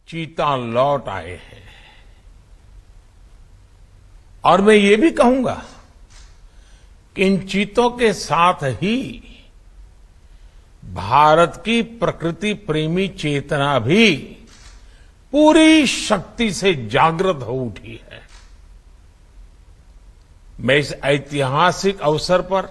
चीता लौट आए हैं। और मैं ये भी कहूंगा कि इन चीतों के साथ ही भारत की प्रकृति प्रेमी चेतना भी पूरी शक्ति से जागृत हो उठी है। मैं इस ऐतिहासिक अवसर पर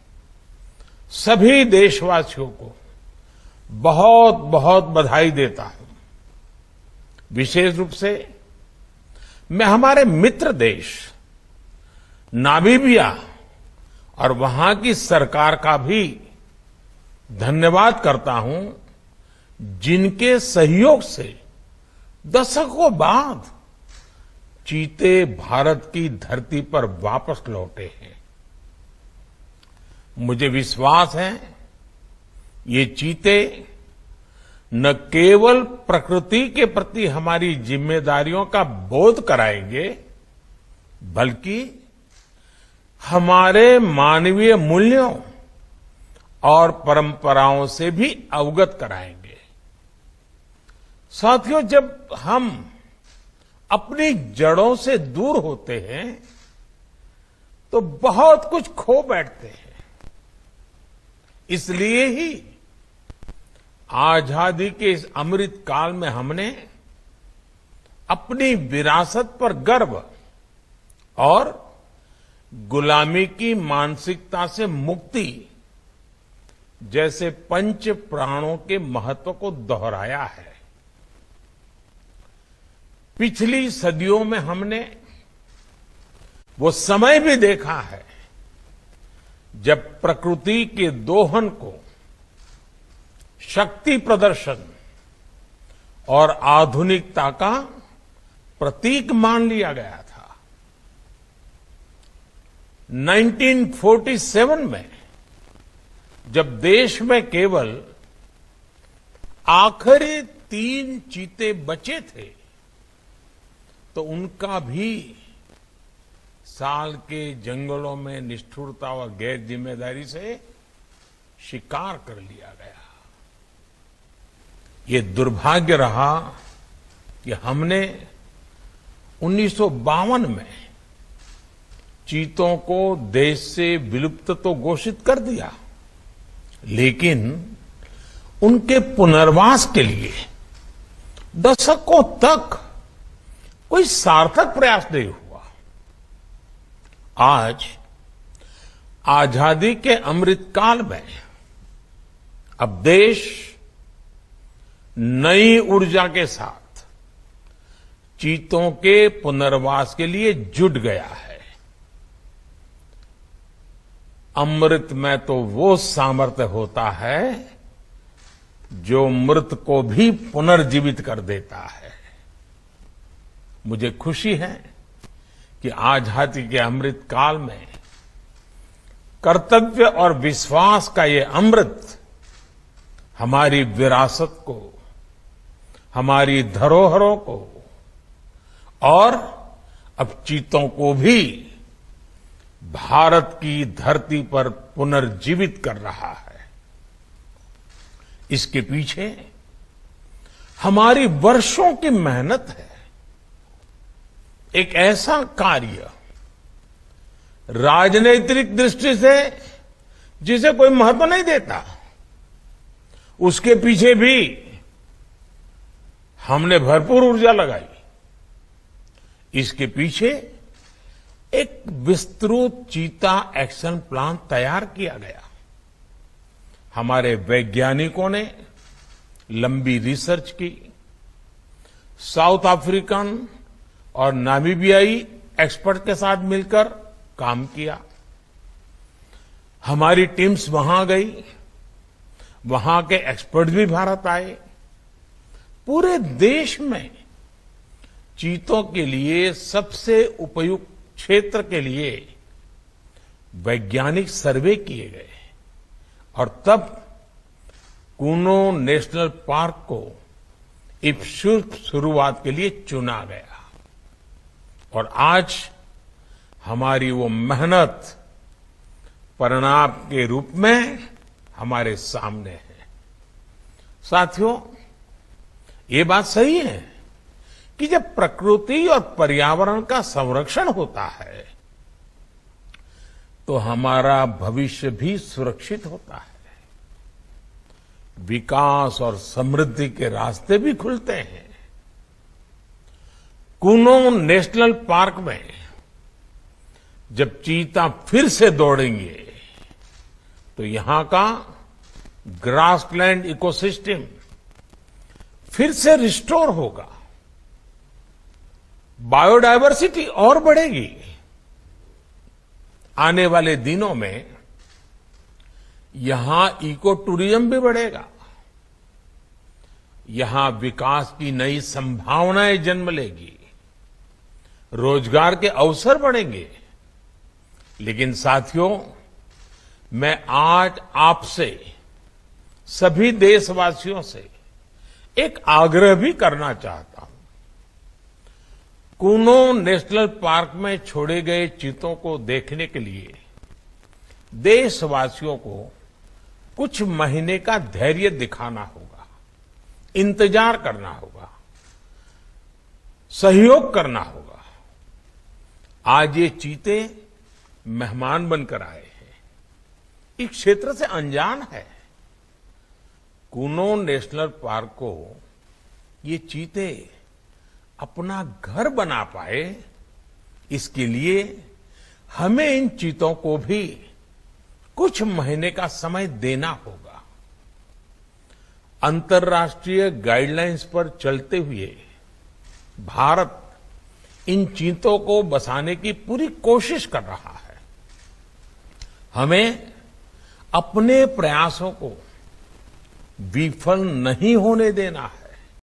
सभी देशवासियों को बहुत बहुत बधाई देता हूं। विशेष रूप से मैं हमारे मित्र देश नामीबिया और वहां की सरकार का भी धन्यवाद करता हूं, जिनके सहयोग से दशकों बाद चीते भारत की धरती पर वापस लौटे हैं। मुझे विश्वास है ये चीते न केवल प्रकृति के प्रति हमारी जिम्मेदारियों का बोध कराएंगे, बल्कि हमारे मानवीय मूल्यों और परंपराओं से भी अवगत कराएंगे। साथियों, जब हम अपनी जड़ों से दूर होते हैं तो बहुत कुछ खो बैठते हैं। इसलिए ही आजादी के इस अमृत काल में हमने अपनी विरासत पर गर्व और गुलामी की मानसिकता से मुक्ति जैसे पंच प्राणों के महत्व को दोहराया है। पिछली सदियों में हमने वो समय भी देखा है जब प्रकृति के दोहन को शक्ति प्रदर्शन और आधुनिकता का प्रतीक मान लिया गया था। 1947 में जब देश में केवल आखिरी 3 चीते बचे थे तो उनका भी साल के जंगलों में निष्ठुरता व गैर जिम्मेदारी से शिकार कर लिया गया। ये दुर्भाग्य रहा कि हमने 1952 में चीतों को देश से विलुप्त तो घोषित कर दिया, लेकिन उनके पुनर्वास के लिए दशकों तक कोई सार्थक प्रयास नहीं हुआ। आज आजादी के अमृत काल में अब देश नई ऊर्जा के साथ चीतों के पुनर्वास के लिए जुट गया है। अमृत में तो वो सामर्थ्य होता है जो मृत को भी पुनर्जीवित कर देता है। मुझे खुशी है कि आजादी के अमृत काल में कर्तव्य और विश्वास का ये अमृत हमारी विरासत को, हमारी धरोहरों को और अब चीतों को भी भारत की धरती पर पुनर्जीवित कर रहा है। इसके पीछे हमारी वर्षों की मेहनत है। एक ऐसा कार्य राजनीतिक दृष्टि से जिसे कोई महत्व नहीं देता, उसके पीछे भी हमने भरपूर ऊर्जा लगाई। इसके पीछे एक विस्तृत चीता एक्शन प्लान तैयार किया गया। हमारे वैज्ञानिकों ने लंबी रिसर्च की, साउथ अफ्रीकन और नामीबियाई एक्सपर्ट के साथ मिलकर काम किया। हमारी टीम्स वहां गई, वहां के एक्सपर्ट भी भारत आए। पूरे देश में चीतों के लिए सबसे उपयुक्त क्षेत्र के लिए वैज्ञानिक सर्वे किए गए और तब कूनो नेशनल पार्क को इस शुरुआत के लिए चुना गया। और आज हमारी वो मेहनत परिणाम के रूप में हमारे सामने है। साथियों, ये बात सही है कि जब प्रकृति और पर्यावरण का संरक्षण होता है तो हमारा भविष्य भी सुरक्षित होता है, विकास और समृद्धि के रास्ते भी खुलते हैं। कूनो नेशनल पार्क में जब चीता फिर से दौड़ेंगे तो यहां का ग्रासलैंड इकोसिस्टम फिर से रिस्टोर होगा, बायोडायवर्सिटी और बढ़ेगी। आने वाले दिनों में यहां इको टूरिज्म भी बढ़ेगा, यहां विकास की नई संभावनाएं जन्म लेगी, रोजगार के अवसर बढ़ेंगे। लेकिन साथियों, मैं आज आपसे, सभी देशवासियों से एक आग्रह भी करना चाहता हूं। कूनो नेशनल पार्क में छोड़े गए चीतों को देखने के लिए देशवासियों को कुछ महीने का धैर्य दिखाना होगा, इंतजार करना होगा, सहयोग करना होगा। आज ये चीते मेहमान बनकर आए हैं, इस क्षेत्र से अनजान है। कूनो नेशनल पार्क को ये चीते अपना घर बना पाए, इसके लिए हमें इन चीतों को भी कुछ महीने का समय देना होगा। अंतर्राष्ट्रीय गाइडलाइंस पर चलते हुए भारत इन चीतों को बसाने की पूरी कोशिश कर रहा है। हमें अपने प्रयासों को विफल नहीं होने देना है।